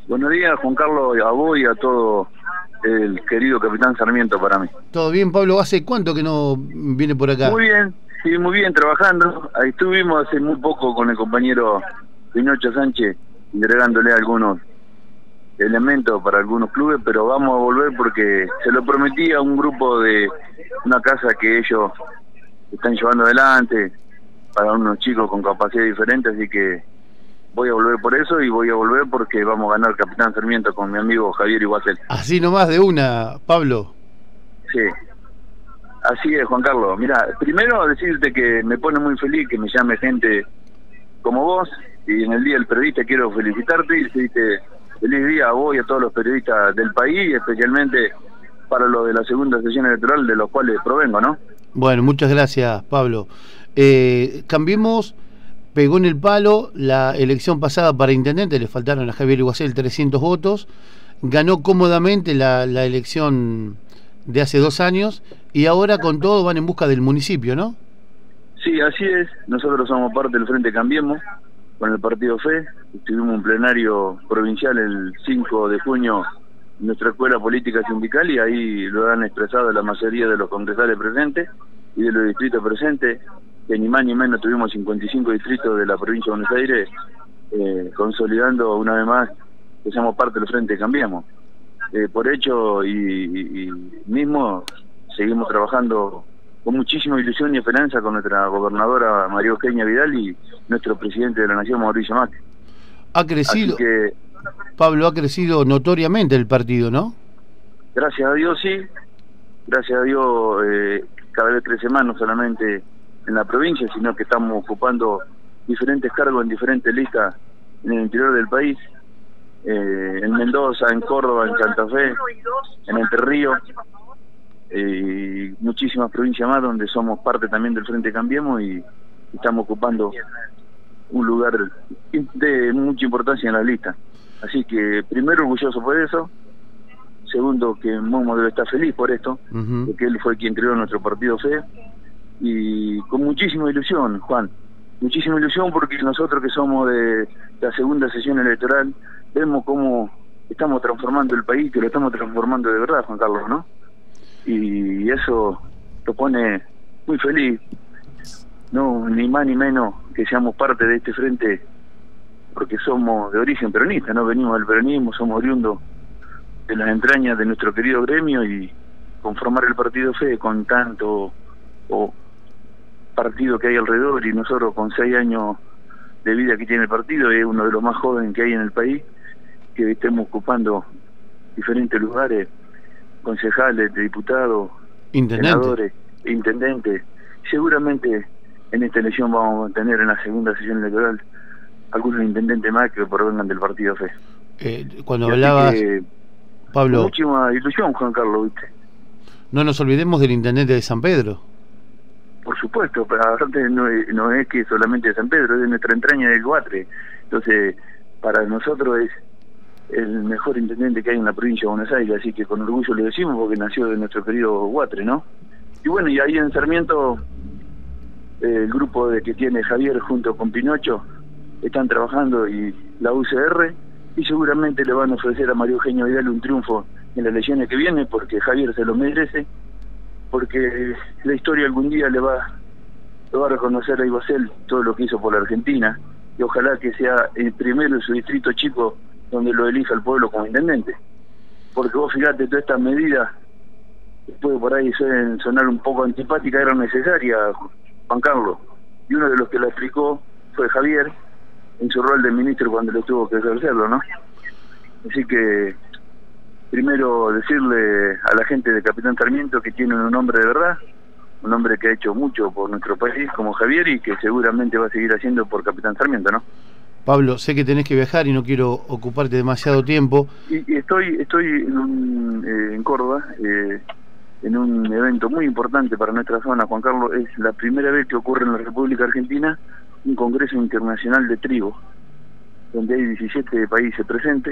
Buenos días, Juan Carlos, a vos y a todo el querido Capitán Sarmiento para mí. ¿Todo bien, Pablo? ¿Hace cuánto que no viene por acá? Muy bien, sí, muy bien, trabajando. Ahí estuvimos hace muy poco con el compañero Pinocho Sánchez, entregándole algunos elementos para algunos clubes, pero vamos a volver porque se lo prometí a un grupo de una casa que ellos están llevando adelante para unos chicos con capacidad diferente, así que voy a volver por eso y voy a volver porque vamos a ganar Capitán Sarmiento con mi amigo Javier Iguacel. Así nomás de una, Pablo. Sí, así es, Juan Carlos. Mira, primero decirte que me pone muy feliz que me llame gente como vos, y en el Día del Periodista quiero felicitarte y decirte feliz día a vos y a todos los periodistas del país, especialmente para lo de la segunda sesión electoral de los cuales provengo, ¿no? Bueno, muchas gracias, Pablo. Cambiemos, pegó en el palo la elección pasada para intendente, le faltaron a Javier Iguacel 300 votos, ganó cómodamente la elección de hace 2 años y ahora con todo van en busca del municipio, ¿no? Sí, así es. Nosotros somos parte del Frente Cambiemos con el Partido FE. Tuvimos un plenario provincial el 5 de junio en nuestra escuela política sindical y ahí lo han expresado la mayoría de los congresales presentes y de los distritos presentes, que ni más ni menos tuvimos 55 distritos de la provincia de Buenos Aires, consolidando una vez más que somos parte del Frente Cambiemos. Por hecho y mismo seguimos trabajando con muchísima ilusión y esperanza con nuestra gobernadora María Eugenia Vidal y nuestro presidente de la Nación, Mauricio Macri. Ha crecido, así que, Pablo, ha crecido notoriamente el partido, ¿no? Gracias a Dios, sí. Gracias a Dios, cada vez crece más, no solamente en la provincia, sino que estamos ocupando diferentes cargos en diferentes listas en el interior del país. En Mendoza, en Córdoba, en Santa Fe, en Entre Ríos, y muchísimas provincias más donde somos parte también del Frente Cambiemos y estamos ocupando un lugar de mucha importancia en la lista. Así que primero orgulloso por eso, segundo que Momo debe estar feliz por esto, porque él fue quien creó nuestro partido FE, y con muchísima ilusión, Juan, muchísima ilusión porque nosotros que somos de la segunda sesión electoral vemos cómo estamos transformando el país, que lo estamos transformando de verdad, Juan Carlos, ¿no? Y eso lo pone muy feliz, no ni más ni menos que seamos parte de este frente, porque somos de origen peronista, no venimos del peronismo, somos oriundos de las entrañas de nuestro querido gremio, y conformar el partido FE con tanto partido que hay alrededor, y nosotros con 6 años de vida que tiene el partido, es uno de los más jóvenes que hay en el país, que estemos ocupando diferentes lugares, concejales, diputados, senadores, intendentes. Seguramente en esta elección vamos a tener en la segunda sesión electoral algunos intendentes más que provengan del partido FE. Cuando hablabas, Pablo, muchísima ilusión, Juan Carlos, ¿viste? No nos olvidemos del intendente de San Pedro. Por supuesto, pero aparte no es que solamente de San Pedro, es de nuestra entraña del Guatre. Entonces, para nosotros es el mejor intendente que hay en la provincia de Buenos Aires, así que con orgullo lo decimos porque nació de nuestro querido Guatre, ¿no? Y bueno, y ahí en Sarmiento, el grupo que tiene Javier junto con Pinocho están trabajando, y la UCR, y seguramente le van a ofrecer a María Eugenia Vidal un triunfo en las elecciones que vienen, porque Javier se lo merece, porque la historia algún día le va a reconocer a Iguacel todo lo que hizo por la Argentina, y ojalá que sea el primero en su distrito chico donde lo elija el pueblo como intendente, porque vos fíjate, todas estas medidas, después por ahí suelen sonar un poco antipáticas, eran necesarias, Juan Carlos, y uno de los que la explicó fue Javier, en su rol de ministro cuando le tuvo que ejercerlo, ¿no? Así que primero decirle a la gente de Capitán Sarmiento que tienen un hombre de verdad, un hombre que ha hecho mucho por nuestro país como Javier, y que seguramente va a seguir haciendo por Capitán Sarmiento, ¿no? Pablo, sé que tenés que viajar y no quiero ocuparte demasiado tiempo. Y estoy en Córdoba, en un evento muy importante para nuestra zona, Juan Carlos. Es la primera vez que ocurre en la República Argentina un congreso internacional de trigo, donde hay 17 países presentes,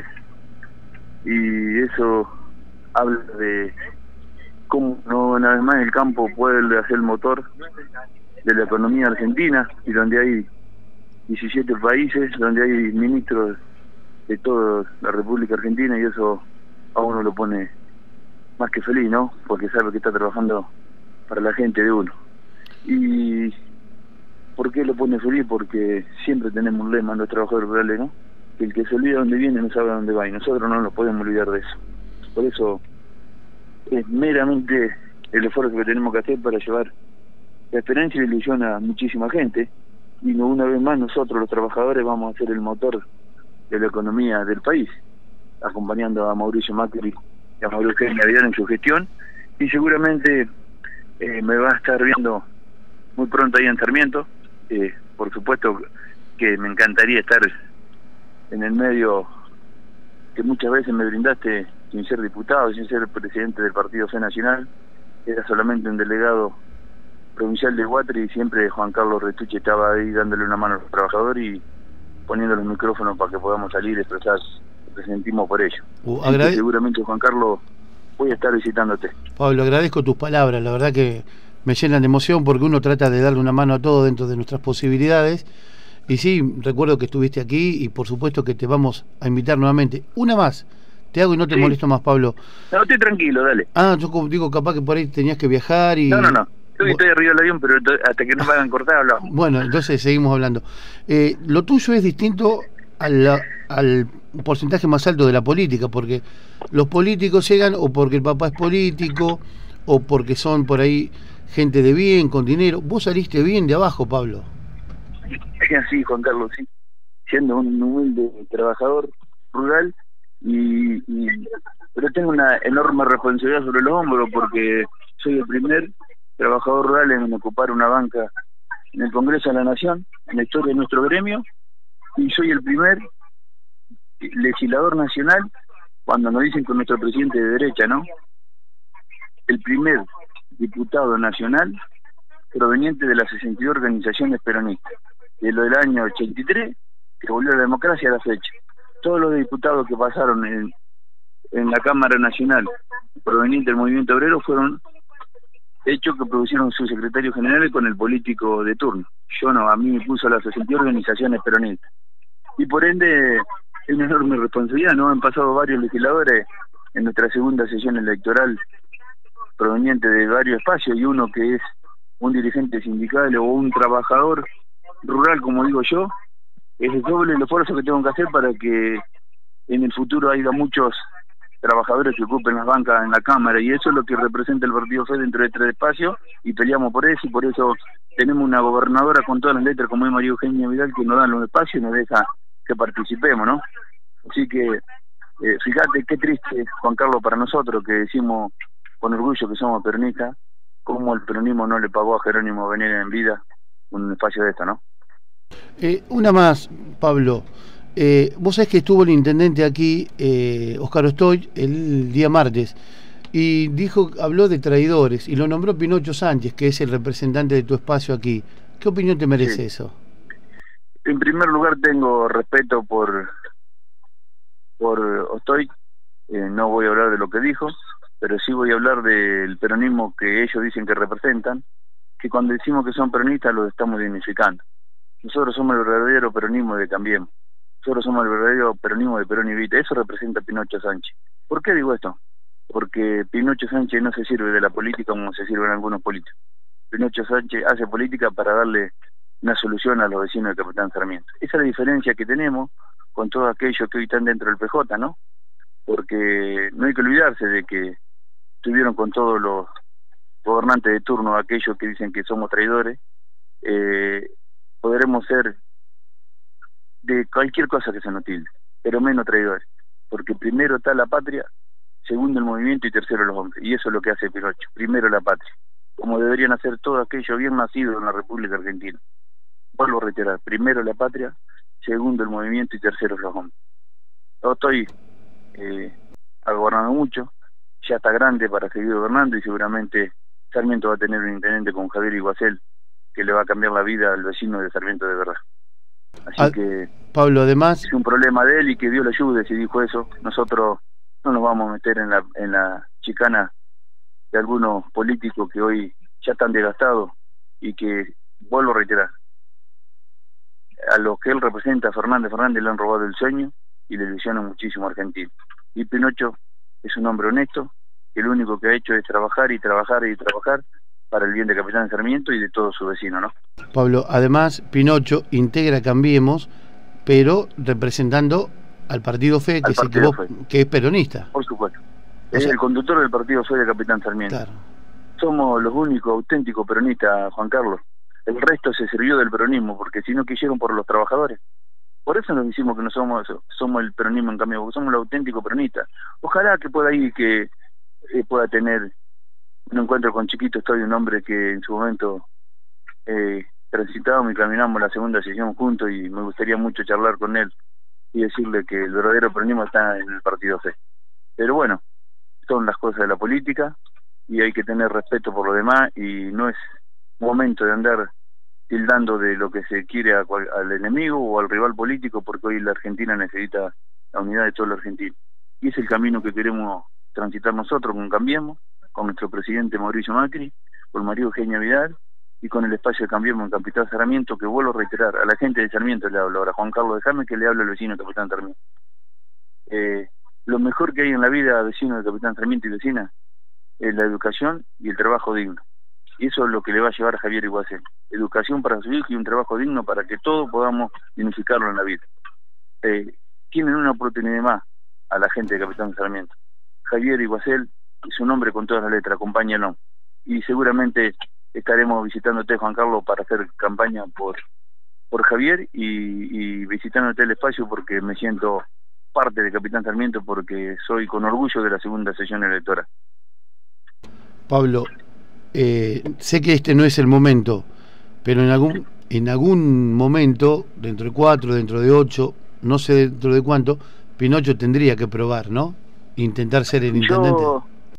y eso habla de cómo una vez más el campo puede hacer el motor de la economía argentina, y donde hay 17 países, donde hay ministros de toda la República Argentina, y eso a uno lo pone más que feliz, ¿no? Porque sabe que está trabajando para la gente de uno. ¿Y por qué lo pone feliz? Porque siempre tenemos un lema en los trabajadores rurales, ¿no? Que el que se olvida dónde viene no sabe a dónde va, y nosotros no nos podemos olvidar de eso. Por eso es meramente el esfuerzo que tenemos que hacer para llevar la esperanza y la ilusión a muchísima gente, y una vez más nosotros los trabajadores vamos a ser el motor de la economía del país, acompañando a Mauricio Macri y a María Eugenia Vidal en su gestión, y seguramente me va a estar viendo muy pronto ahí en Sarmiento. Por supuesto que me encantaría estar en el medio que muchas veces me brindaste sin ser diputado, sin ser presidente del Partido Fe Nacional. Era solamente un delegado provincial de Guatri, y siempre Juan Carlos Retucci estaba ahí dándole una mano a los trabajadores y poniendo los micrófonos para que podamos salir y expresar lo que sentimos por ello. Seguramente, Juan Carlos, voy a estar visitándote. Pablo, agradezco tus palabras, la verdad que me llenan de emoción, porque uno trata de darle una mano a todo dentro de nuestras posibilidades. Y sí, recuerdo que estuviste aquí, y por supuesto que te vamos a invitar nuevamente. Una más, te hago y no te molesto más, Pablo. No, estoy tranquilo, dale. Yo digo, capaz que por ahí tenías que viajar y... No. Estoy arriba del avión, pero hasta que no me hagan cortar hablamos. Bueno, entonces seguimos hablando. Lo tuyo es distinto al porcentaje más alto de la política, porque los políticos llegan o porque el papá es político, o porque son por ahí gente de bien, con dinero. Vos saliste bien de abajo, Pablo. Es así, Juan Carlos, sí. Siendo un humilde trabajador rural, pero tengo una enorme responsabilidad sobre los hombros, porque soy el primer trabajador rural en ocupar una banca en el Congreso de la Nación, en la historia de nuestro gremio, y soy el primer legislador nacional, cuando nos dicen con nuestro presidente de derecha, ¿no? El primer diputado nacional proveniente de las 62 organizaciones peronistas, de lo del año 83, que volvió a la democracia a la fecha. Todos los diputados que pasaron en la Cámara Nacional provenientes del movimiento obrero fueron hechos que produjeron sus secretarios generales con el político de turno. Yo no, a mí me puso las 62 organizaciones peronistas. Y por ende, es una enorme responsabilidad, ¿no? Han pasado varios legisladores en nuestra segunda sesión electoral proveniente de varios espacios, y uno que es un dirigente sindical o un trabajador rural, como digo yo, es el doble el esfuerzo que tengo que hacer para que en el futuro haya muchos trabajadores que ocupen las bancas en la Cámara, y eso es lo que representa el Partido Fe dentro de este espacio, y peleamos por eso, y por eso tenemos una gobernadora con todas las letras como es María Eugenia Vidal, que nos da los espacios y nos deja que participemos, ¿no? Así que fíjate qué triste, Juan Carlos, para nosotros que decimos con orgullo que somos peronistas, cómo el peronismo no le pagó a Jerónimo venir en vida un espacio de esto, ¿no? Una más, Pablo. Vos sabés que estuvo el intendente aquí, Óscar Ostoy, el día martes, y habló de traidores, y lo nombró Pinocho Sánchez, que es el representante de tu espacio aquí. ¿Qué opinión te merece eso? En primer lugar, tengo respeto por Ostoy. No voy a hablar de lo que dijo, pero sí voy a hablar del peronismo que ellos dicen que representan, que cuando decimos que son peronistas los estamos dignificando. Nosotros somos el verdadero peronismo de Cambiemos. Nosotros somos el verdadero peronismo de Perón y Evita. Eso representa Pinocho Sánchez. ¿Por qué digo esto? Porque Pinocho Sánchez no se sirve de la política como se sirven algunos políticos. Pinocho Sánchez hace política para darle una solución a los vecinos de Capitán Sarmiento. Esa es la diferencia que tenemos con todos aquellos que hoy están dentro del PJ, ¿no? Porque no hay que olvidarse de que estuvieron con todos los gobernantes de turno, aquellos que dicen que somos traidores. Podremos ser de cualquier cosa que se nos tilde, pero menos traidores, porque primero está la patria, segundo el movimiento y tercero los hombres, y eso es lo que hace Pinocho, primero la patria, como deberían hacer todos aquellos bien nacidos en la República Argentina. Vuelvo a reiterar, primero la patria, segundo el movimiento y tercero los hombres. Yo estoy gobernando mucho, ya está grande para seguir gobernando, y seguramente Sarmiento va a tener un intendente con Javier Iguacel que le va a cambiar la vida al vecino de Sarmiento de verdad. Así que Pablo, además es un problema de él, y que Dios le ayude si dijo eso. Nosotros no nos vamos a meter en la chicana de algunos políticos que hoy ya están desgastados, y que, vuelvo a reiterar, a los que él representa, a Fernández le han robado el sueño, y le ilusiona muchísimo a Argentina. Y Pinocho es un hombre honesto, que lo único que ha hecho es trabajar y trabajar y trabajar para el bien de Capitán Sarmiento y de todo su vecino, ¿no? Pablo, además, Pinocho integra Cambiemos, pero representando al Partido FE, que, que es peronista. Por supuesto. Es el conductor del Partido FE de Capitán Sarmiento. Claro. Somos los únicos auténticos peronistas, Juan Carlos. El resto se sirvió del peronismo, porque si no quisieron por los trabajadores. Por eso nos decimos que no somos el peronismo en cambio, porque somos los auténticos peronistas. Ojalá que pueda ir, que pueda tener un encuentro con Chiquito Estoy, un hombre que en su momento transitábamos y caminamos la segunda sesión juntos, y me gustaría mucho charlar con él y decirle que el verdadero peronismo está en el Partido FE. Pero bueno, son las cosas de la política y hay que tener respeto por lo demás, y no es momento de andar tildando de lo que se quiere al enemigo o al rival político, porque hoy la Argentina necesita la unidad de todo el argentino. Y es el camino que queremos transitar nosotros con Cambiemos, con nuestro presidente Mauricio Macri, con María Eugenia Vidal y con el espacio de Cambiemos en Capitán Sarmiento, que vuelvo a reiterar, a la gente de Sarmiento le hablo ahora. Juan Carlos, déjame que le hable al vecino de Capitán Sarmiento. Lo mejor que hay en la vida, vecino de Capitán Sarmiento y vecina, es la educación y el trabajo digno. Y eso es lo que le va a llevar a Javier Iguacel. Educación para su hijo y un trabajo digno para que todos podamos unificarlo en la vida. Tienen una oportunidad más a la gente de Capitán Sarmiento. Javier Iguacel es un hombre con todas las letras, acompáñalo. Y seguramente estaremos visitándote, Juan Carlos, para hacer campaña por Javier y visitándote el espacio, porque me siento parte de Capitán Sarmiento, porque soy con orgullo de la segunda sesión electoral. Pablo, sé que este no es el momento, pero en algún momento, dentro de 4, dentro de 8, no sé dentro de cuánto, Pinocho tendría que probar, ¿no? Intentar ser el intendente. Yo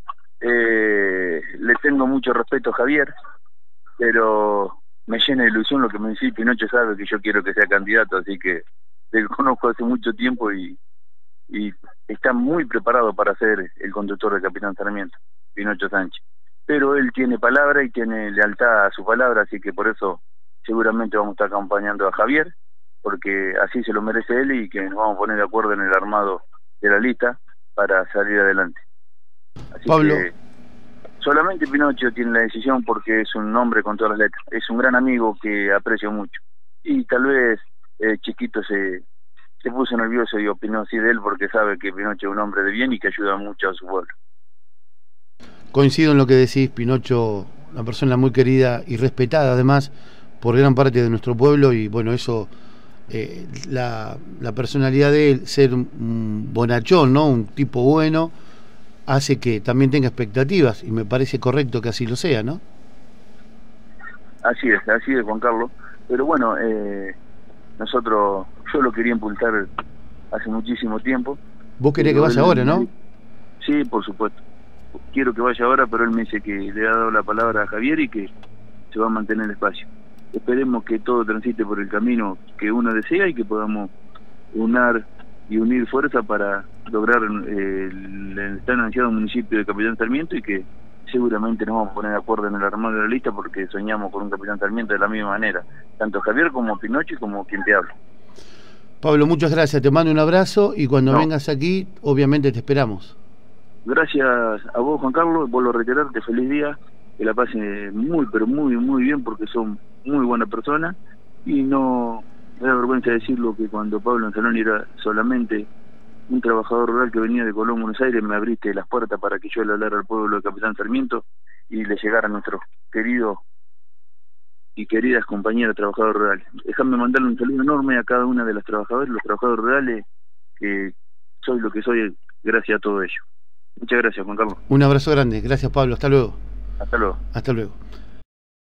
le tengo mucho respeto a Javier, pero me llena de ilusión lo que me decís. Pinocho sabe que yo quiero que sea candidato, así que te conozco hace mucho tiempo y está muy preparado para ser el conductor de Capitán Sarmiento, Pinocho Sánchez. Pero él tiene palabra y tiene lealtad a su palabra, así que por eso seguramente vamos a estar acompañando a Javier, porque así se lo merece él, y que nos vamos a poner de acuerdo en el armado de la lista para salir adelante. Así Pablo, que solamente Pinocho tiene la decisión, porque es un hombre con todas las letras, es un gran amigo que aprecio mucho, y tal vez Chiquito se puso nervioso y opinó así de él, porque sabe que Pinocho es un hombre de bien y que ayuda mucho a su pueblo. Coincido en lo que decís, Pinocho, una persona muy querida y respetada además por gran parte de nuestro pueblo, y bueno, eso, la personalidad de él, ser un bonachón, ¿no? Un tipo bueno, hace que también tenga expectativas, y me parece correcto que así lo sea, ¿no? Así es, Juan Carlos. Pero bueno, yo lo quería impulsar hace muchísimo tiempo. ¿Vos querés que vaya ahora, no? Sí, por supuesto. Quiero que vaya ahora, pero él me dice que le ha dado la palabra a Javier y que se va a mantener el espacio. Esperemos que todo transite por el camino que uno desea y que podamos unir fuerza para lograr el tan ansiado municipio de Capitán Sarmiento, y que seguramente nos vamos a poner de acuerdo en el armado de la lista, porque soñamos con un Capitán Sarmiento de la misma manera, tanto Javier como Pinocho y como quien te habla. Pablo, muchas gracias, te mando un abrazo, y cuando vengas aquí, obviamente te esperamos. Gracias a vos, Juan Carlos, vuelvo a reiterarte, feliz día, que la pase muy, pero muy, muy bien, porque son muy buenas personas, y no me da vergüenza decirlo, que cuando Pablo Anzaloni era solamente un trabajador rural que venía de Colón, Buenos Aires, me abriste las puertas para que yo le hablara al pueblo de Capitán Sarmiento y le llegara a nuestros queridos y queridas compañeras trabajadores rurales. Déjame mandarle un saludo enorme a cada una de las trabajadoras, los trabajadores rurales, que soy lo que soy gracias a todo ello. Muchas gracias, Juan Carlos. Un abrazo grande, gracias, Pablo, hasta luego. Hasta luego. Hasta luego.